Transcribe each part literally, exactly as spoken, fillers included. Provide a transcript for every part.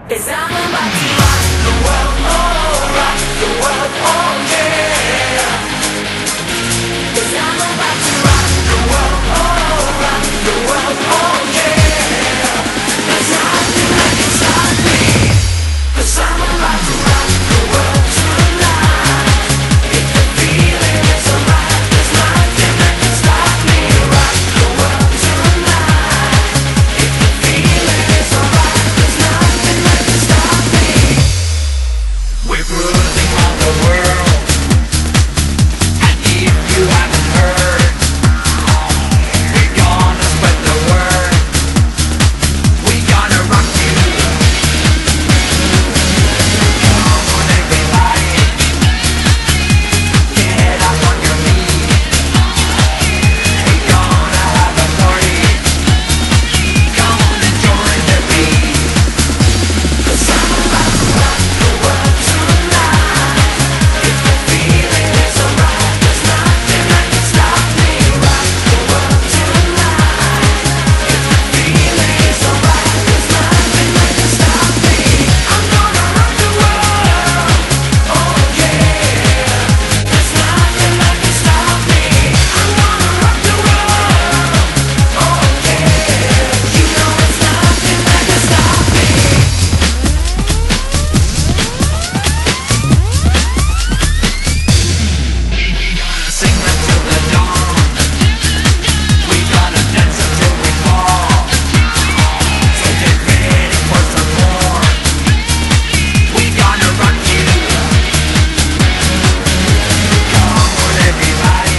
'Cause I'm about to rock the world, oh, rock the world, oh yeah. 'Cause I'm about to rock the world, oh, rock the world, oh yeah. There's nothing that can stop me. 'Cause I'm about to rock the world tonight. If the feeling is alright, there's nothing that can stop me. Rock the world tonight. If the feeling is alright, there's nothing that can stop me. We're cruising around the world, and if you haven't heard, we're gonna spread the word. We gonna rock you. Come on everybody, get up on your feet. We gonna have a party. Come on and join the beat. 'Cause I'm about to rock the world tonight. If the feeling is alright, there's nothing that can stop me. Rock the world tonight. If the feeling is alright, there's nothing that can stop me. I'm gonna rock the world, oh yeah. There's nothing that can stop me. I'm gonna rock the world, oh yeah. You know it's nothing that can stop me. Sing until the dawn. We gonna dance until we fall. So get ready for some more. We gonna rock you. Come on everybody,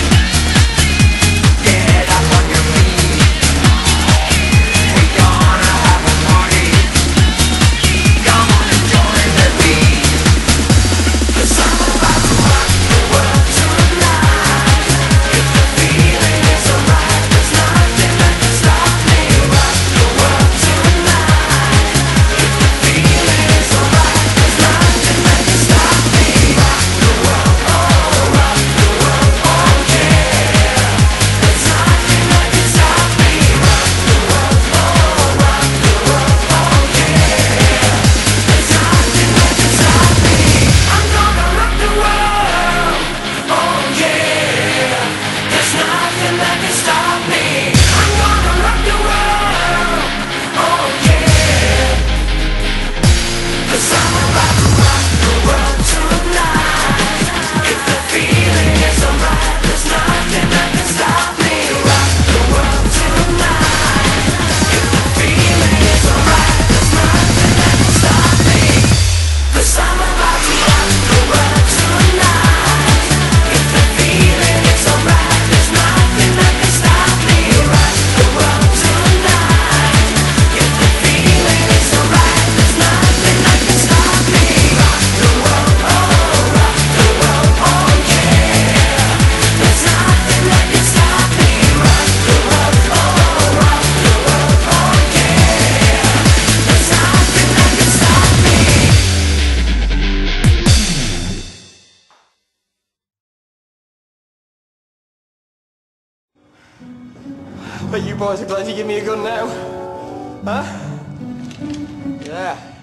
get up on your feet. We gonna have a party. Come on and join the beat. 'Cause I'm about to rock the world tonight. If the feeling is alright, there's nothing that can stop me. Rock the world tonight. If the feeling is alright, there's nothing that can stop me. Rock the world, oh, rock the world, oh yeah. There's nothing that can stop me. Rock the world, oh, rock the world, oh yeah. There's nothing that can stop me. I'm gonna rock the world, oh yeah. There's nothing that can stop me. I'm gonna rock the world, oh yeah. 'Cause I'm about to rock the world tonight. If the feeling is alright, there's nothing that can stop me. Rock the world tonight. If the feeling is alright, there's nothing that can stop me. 'Cause I'm about to rock the world tonight. If the feeling is alright, there's nothing that can stop me. Rock the world tonight. If the feeling is alright, there's nothing that can stop me. Rock the world, oh, rock the world, oh yeah. There's nothing that can stop me. Rock the world, oh, rock the world, oh yeah. There's nothing that can stop me. Bet you boys are glad you give me a gun now. Huh? Yeah.